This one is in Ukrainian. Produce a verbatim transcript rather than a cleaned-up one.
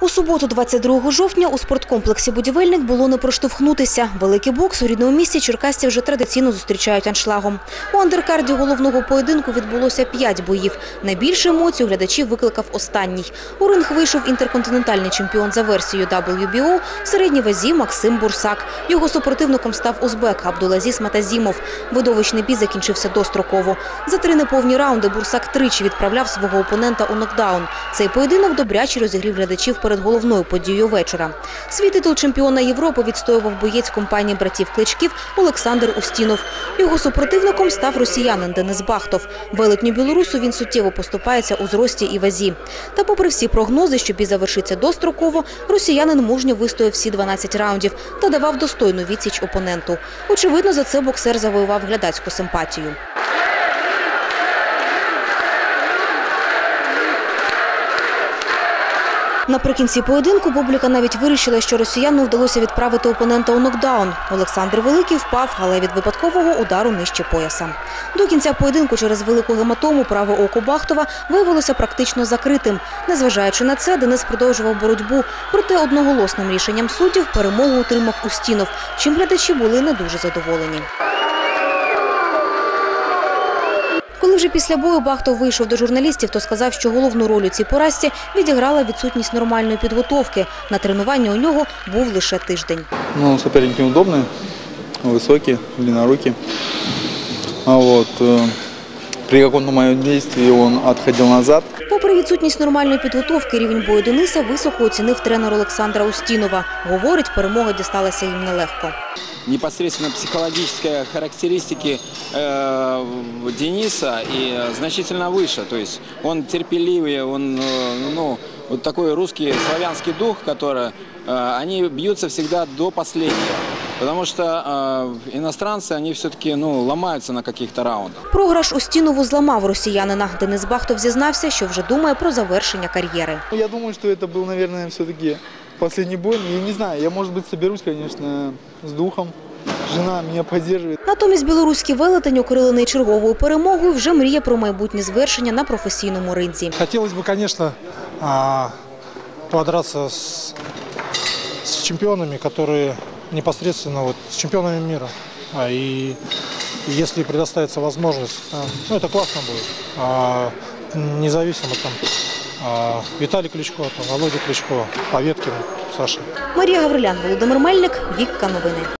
У суботу, двадцять другого жовтня, у спорткомплексі «Будівельник» було не проштовхнутися. Великий бокс у рідному місті черкасці вже традиційно зустрічають аншлагом. У андеркарді головного поєдинку відбулося п'ять боїв. Найбільше емоцій у глядачів викликав останній. У ринг вийшов інтерконтинентальний чемпіон за версією дабл ю бі о в середній вазі Максим Бурсак. Його супротивником став узбек Абдулазіз Матазімов. Видовищний бій закінчився достроково. За три неповні раунди Бурсак тричі відправляв свого опонента у нокдаун. Цей поєдинок добряче розігрів глядачів перед головною подією вечора. Свій титул чемпіона Європи відстоював боєць компанії братів Кличків Олександр Устінов. Його супротивником став росіянин Денис Бахтов. Велетню білорусу він суттєво поступається у зрості і вазі. Та попри всі прогнози, що бій завершиться достроково, росіянин мужньо вистояв всі дванадцять раундів та давав достойну відсіч опоненту. Очевидно, за це боксер завоював глядацьку симпатію. Наприкінці поєдинку публіка навіть вирішила, що росіянину вдалося відправити опонента у нокдаун. Олександр Великий впав, але від випадкового удару нижче пояса. До кінця поєдинку через велику гематому праве око Бахтова виявилося практично закритим. Незважаючи на це, Денис продовжував боротьбу, проте одноголосним рішенням суддів перемогу отримав Устінов, чим глядачі були не дуже задоволені. Коли вже після бою Бахтов вийшов до журналістів, то сказав, що головну роль у цій поразці відіграла відсутність нормальної підготовки. На тренування у нього був лише тиждень. Ну, соперник неудобний, високий, длиннорукий. А вот при каком-то моем действии он отходил назад. Попри відсутність нормальної підготовки, рівень бою Дениса високо оцінив тренер Олександра Устінова. Говорить, перемога дісталася їм нелегко. Непосредственно психологические характеристики э, Дениса и значительно выше. То есть он терпеливый, он, ну, вот такой русский славянский дух, который, э, они бьются всегда до последнего. Потому что э, иностранцы, они все-таки, ну, ломаются на каких-то раундах. Програш Устінову зламав росіянина. Денис Бахтов зізнався, що вже думає про завершення кар'єри. Я думаю, що це був, мабуть, все-таки последний бой. Я не знаю, я, може бути, соберусь, конечно, з духом. Жена мене підтримує. Натомість білоруський велетень, окрилений черговою перемогою, вже мріє про майбутнє звершення на професійному ринзі. Хотілося б, звісно, подратися з, з чемпіонами, які непосредственно вот, с чемпионами мира. А, и если предоставится возможность, ну это классно будет. А, независимо там а, Виталий Кличко, там, Володя Кличко, Поветкин, Саша. Марія Гаврилян, Володимир Мельник, Вікка Новини.